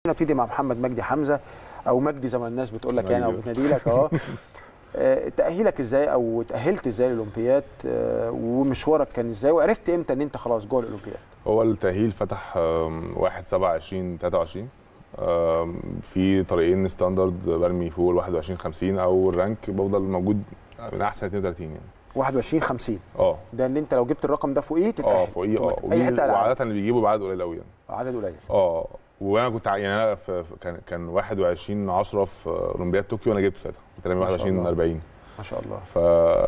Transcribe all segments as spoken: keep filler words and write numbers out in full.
نبتدي مع محمد مجدي حمزه او مجدي زي ما الناس بتقول لك يعني او بتنادي لك اه تأهيلك ازاي او تأهلت ازاي للاولمبياد ومشوارك كان ازاي وعرفت امتى ان انت خلاص جوه الاولمبياد؟ هو التأهيل فتح واحد سبعة عشرين تلاتة وعشرين في طريقين ستاندرد برمي فوق ال واحد وعشرين خمسين او الرانك بفضل موجود من احسن اتنين وتلاتين يعني واحد وعشرين خمسين اه ده ان انت لو جبت الرقم ده فوقيه تتأهل اه فوقيه اه وعاده اللي بيجيبوا بعدد قليل قوي يعني عدد قليل اه وانا كنت يعني انا في كان كان واحد وعشرين عشرة في اولمبياد طوكيو وانا جبته ساعتها كنت واحد وعشرين أربعين ما شاء الله. ف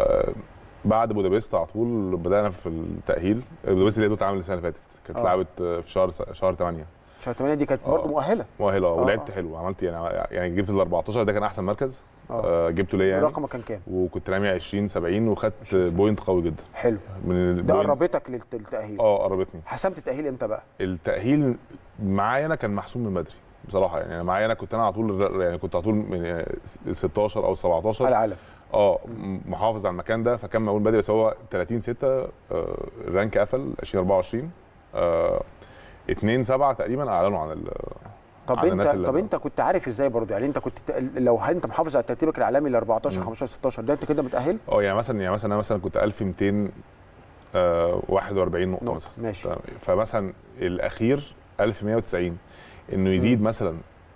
بعد بودابست على طول بدانا في التأهيل. بودابست اللي هي اتعملت السنه اللي فاتت كانت اتلعبت في شهر شهر تمانية شهر تمانية دي كانت برضه مؤهله مؤهله اه ولعبت حلو عملت يعني يعني جبت ال أربعتاشر ده كان احسن مركز آه. جبته ليا يعني رقمك كان كام؟ وكنت رامي عشرين سبعين وخدت بوينت قوي جدا حلو من ده قربتك للتأهيل اه قربتني. حسمت التأهيل امتى بقى؟ التأهيل معايا انا كان محسوم من بدري بصراحه يعني معايا انا كنت انا على طول يعني كنت على طول من ستاشر او سبعتاشر على العالم اه محافظ على المكان ده فكان مقبول بدري بس هو تلاتين ستة آه الرانك قفل عشرين أربعة وعشرين آه اتنين سبعة تقريبا اعلنوا عن ال طب انت طب انت كنت عارف ازاي برضه يعني انت كنت لو انت محافظ على ترتيبك العالمي ل أربعتاشر خمستاشر ستاشر ده انت كده متأهل؟ اه يعني مثلا يعني مثلا انا مثلا كنت ألف ومتين وواحد وأربعين نقطه مثلا ماشي فمثلا الاخير ألف ومية وتسعين انه يزيد م. مثلا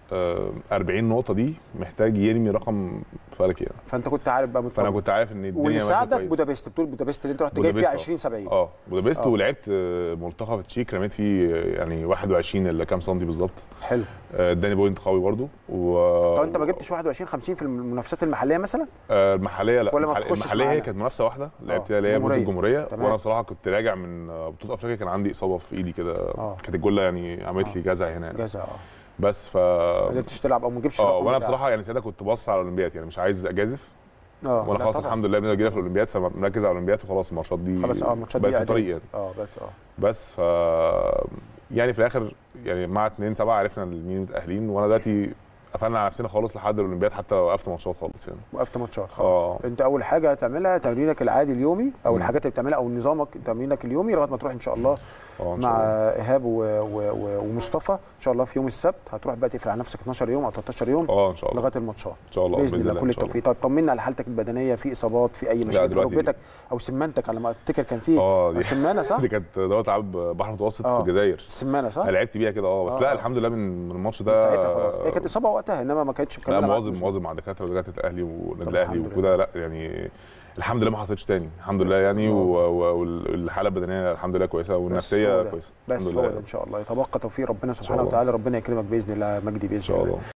أربعين نقطه دي محتاج يرمي رقم فلك يعني فانت كنت عارف بقى متفضل. فانا كنت عارف ان الدنيا واللي ساعدك بودابست بتقول بودابست اللي انت رحت جايب فيها عشرين سبعين اه بودابست ولعبت منتخب التشيك رميت فيه يعني واحد وعشرين الا كام سنتي بالظبط حلو اداني بوينت قوي برده و... طب انت ما جبتش واحد وعشرين خمسين في المنافسات المحليه مثلا؟ آه المحليه لا ولا ما المحليه هي كانت منافسه واحده لعبتها اللي هي بطوله الجمهوريه وانا بصراحه كنت راجع من بطوله افريقيا كان عندي اصابه في ايدي كده كانت الجله يعني عملت لي جزع هنا جزع اه بس ف ما قدرتش تلعب او ما جبتش اه وانا بصراحه يعني ساعتها كنت باصص على الاولمبياد يعني مش عايز اجازف اه وانا خلاص الحمد لله بنجي في الاولمبياد فمركز على الاولمبياد وخلاص الماتشات دي خلاص اه الماتشات دي بقت في طريق يعني اه بس اه بس ف يعني في الاخر يعني مع اتنين سبعة عرفنا مين متاهلين وانا دلوقتي قفلنا على نفسنا خالص لحد الاولمبياد حتى وقفت ماتشات خالص يعني وقفت ماتشات خلاص آه. انت اول حاجه هتعملها تمرينك العادي اليومي او م. الحاجات اللي بتعملها او نظامك تمرينك اليومي لغايه ما تروح ان شاء الله آه مع ايهاب و... و... ومصطفى ان شاء الله في يوم السبت هتروح بقى تقفل على نفسك اتناشر يوم او تلتاشر يوم اه ان شاء الله لغايه الماتشات ان شاء الله باذن الله كل التوفيق. طب طمنا على حالتك البدنيه في اصابات في اي مشاكل في ركبتك او سمانتك على ما افتكر كان في اه سمانه صح؟ دي كانت دوت لعب بحر متوسط في الجزائر السمانه صح؟ لعبت بيها كده اه بس آه. لا الحمد لله من الماتش ده ساعتها خلاص هي كانت اصابه وقتها انما ما كانتش لا مواظب مواظب مع دكاتره ودكاتره الاهلي والنادي الاهلي وكده لا يعني الحمد لله ما حصلتش تاني الحمد لله يعني والحاله البدنيه الحمد لله كويسه والنفسيه كويسه بس هو ان شاء الله يتبقى توفيق ربنا سبحانه وتعالى ربنا يكرمك باذن الله مجدي باذن الله.